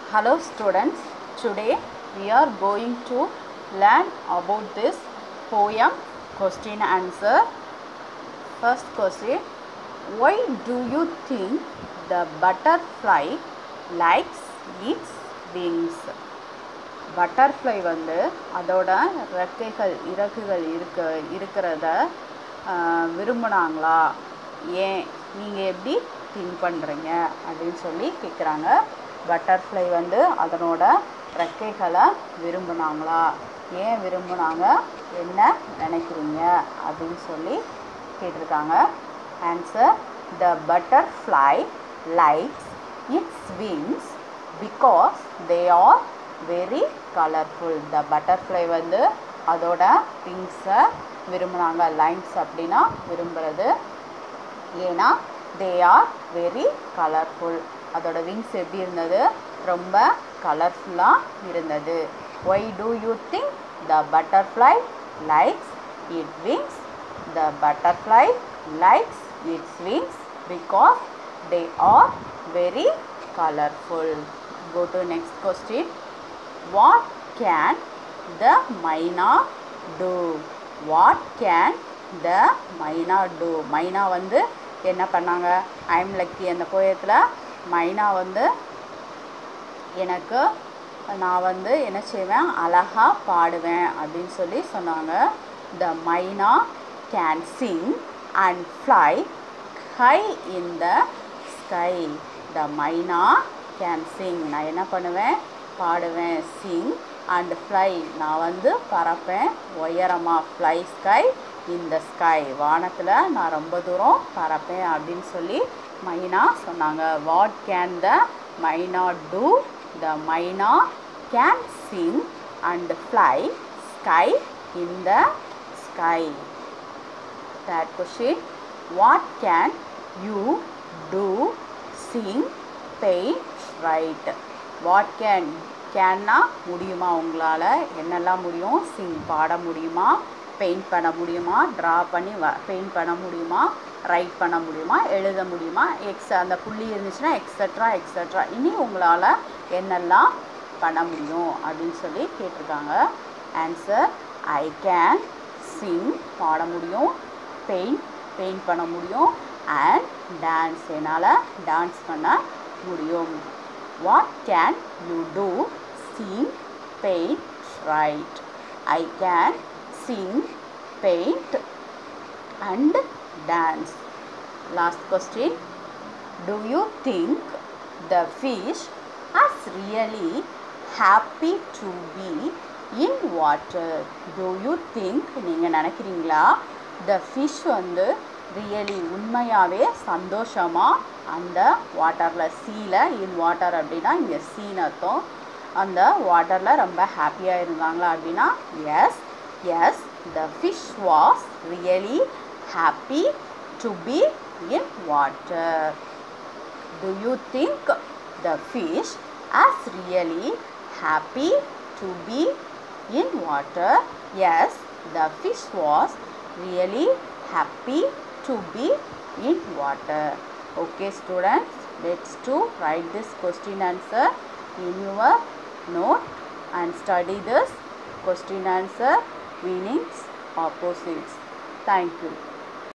Hello students, today we are going to learn about this poem question answer. First question, why do you think the butterfly likes its wings? Butterfly வந்து அதோட இறகுகள் இருக்கிறத விரும்புனாங்களா? ஏன் நீங்கள் எப்படி think பண்ணுறீங்க அப்படின்னு சொல்லி கேட்குறாங்க. பட்டர்ஃப்ளை வந்து அதனோட ரெக்கைகளை விரும்புனாங்களா? ஏன் விரும்புனாங்க? என்ன நினைக்கிறீங்க அப்படின்னு சொல்லி கேட்டிருக்காங்க. Answer, the butterfly likes its wings because they are very colourful. The butterfly வந்து அதோட விங்ஸை விரும்புனாங்க. லைன்ஸ் அப்படின்னா விரும்புகிறது. ஏன்னா தே ஆர் வெரி கலர்ஃபுல். அதோட விங்ஸ் எப்படி இருந்தது? ரொம்ப கலர்ஃபுல்லாக இருந்தது. Why do you think the butterfly likes its wings? The butterfly likes its wings because they are very colourful. Go to next question. What can the மைனா do? What can the மைனா do? மைனா வந்து என்ன பண்ணாங்க? I am lucky அந்த போயத்தில் மைனா வந்து நான் வந்து என்ன செய்வேன், அழகாக பாடுவேன் அப்படின்னு சொல்லி சொன்னாங்க. The myna can sing and fly high in the sky. The myna can Singh, நான் என்ன பண்ணுவேன், பாடுவேன். சிங் அண்ட் ஃப்ளை, நான் வந்து பறப்பேன் உயரமாக. Fly sky in the sky, வானத்தில் நான் ரொம்ப தூரம் பறப்பேன் அப்படின்னு சொல்லி மைனா சொன்னாங்க. வாட் கேன் த மைனா do? The myna can sing and fly sky in the sky. Third question, what can you do? Sing, paint, right. What கேன்னா முடியுமா? உங்களால் என்னெல்லாம் முடியும்? சிங் பாட முடியுமா? பெயிண்ட் பண்ண முடியுமா? ட்ரா பண்ணி பெயிண்ட் பண்ண முடியுமா? ரைட் பண்ண முடியுமா? எழுத முடியுமா? அந்த புள்ளி இருந்துச்சுன்னா எக்ஸட்ரா இனி உங்களால் என்னெல்லாம் பண்ண முடியும் அப்படின்னு சொல்லி கேட்டிருக்காங்க. ஆன்சர், ஐ கேன் சிங், பாட முடியும். பெயிண்ட் பண்ண முடியும். அண்ட் டான்ஸ், என்னால் டான்ஸ் பண்ண முடியும். What can you do? Sing, paint, right. I can sing, paint and dance. Last question, do you think the fish is really happy to be in water? Do you think, நீங்கள் நினைக்கிறீங்களா the fish வந்து really உண்மையாகவே சந்தோஷமாக அந்த வாட்டரில், சீல, in water அப்படின்னா இங்கே சீன் அர்த்தம், அந்த வாட்டரில் ரொம்ப ஹாப்பியாக இருந்தாங்களா அப்படின்னா Yes, the fish was really happy to be in water. Do you think the fish is really happy to be in water? Yes, the fish was really happy to be in water. Okay students, let's write this question answer in your note and study this question answer meanings, opposites. Thank you.